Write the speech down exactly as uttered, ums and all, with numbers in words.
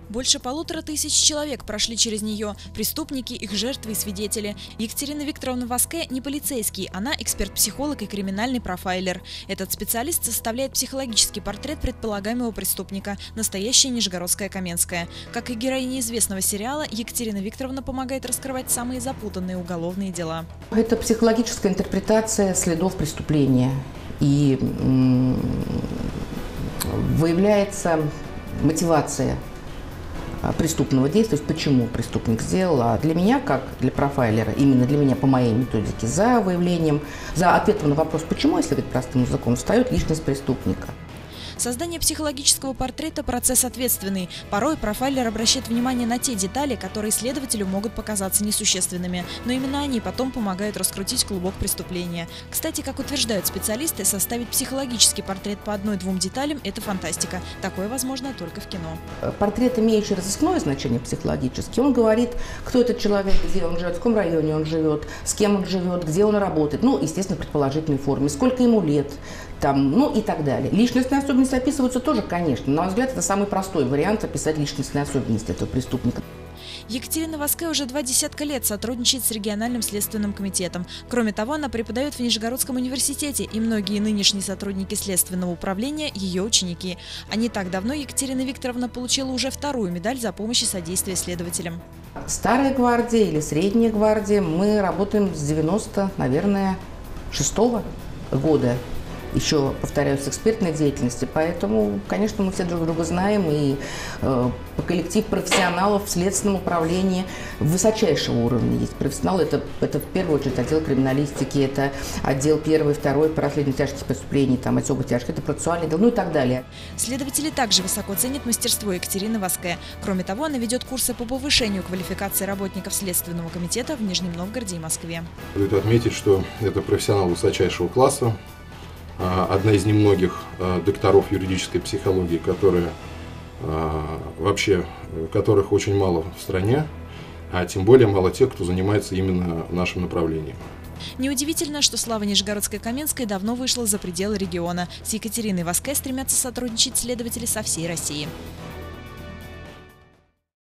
Больше полутора тысяч человек прошли через нее. Преступники, их жертвы и свидетели. Екатерина Викторовна Воске не полицейский, она эксперт-психолог и криминальный профайлер. Этот специалист составляет психологический портрет предполагаемого преступника, настоящая нижегородская Каменская. Как и героиня известного сериала, Екатерина Викторовна помогает раскрывать самые запутанные уголовные дела. Это психологическая интерпретация следов преступления. И выявляется мотивация преступного действия, то есть почему преступник сделал. А для меня, как для профайлера, именно для меня по моей методике, за выявлением, за ответом на вопрос «почему?», если говорить простым языком, встает личность преступника. Создание психологического портрета – процесс ответственный. Порой профайлер обращает внимание на те детали, которые следователю могут показаться несущественными, но именно они потом помогают раскрутить клубок преступления. Кстати, как утверждают специалисты, составить психологический портрет по одной-двум деталям – это фантастика. Такое возможно только в кино. Портрет, имеющий разыскное значение психологически, он говорит, кто этот человек, где он живет, в каком районе он живет, с кем он живет, где он работает, ну, естественно, в предположительной форме, сколько ему лет, там, ну и так далее. Личностные особенности описываются тоже, конечно. На мой взгляд, это самый простой вариант описать личностные особенности этого преступника. Екатерина Воске уже два десятка лет сотрудничает с региональным следственным комитетом. Кроме того, она преподает в Нижегородском университете, и многие нынешние сотрудники следственного управления – ее ученики. А не так давно Екатерина Викторовна получила уже вторую медаль за помощь и содействие следователям. Старая гвардия или средняя гвардия, мы работаем с девяносто, наверное, шестого года. Еще, повторяю, с экспертной деятельности, поэтому, конечно, мы все друг друга знаем, и э, коллектив профессионалов в следственном управлении высочайшего уровня есть. Профессионалы это, – это в первую очередь отдел криминалистики, это отдел первый, второй по расследованию тяжких преступлений, там особо тяжких, это процессуальный отдел, ну и так далее. Следователи также высоко ценят мастерство Екатерины Воске. Кроме того, она ведет курсы по повышению квалификации работников Следственного комитета в Нижнем Новгороде и Москве. Стоит отметить, что это профессионал высочайшего класса. Одна из немногих докторов юридической психологии, которые вообще, которых очень мало в стране, а тем более мало тех, кто занимается именно нашим направлением. Неудивительно, что слава Нижегородской Каменской давно вышла за пределы региона. С Екатериной Воске стремятся сотрудничать следователи со всей России.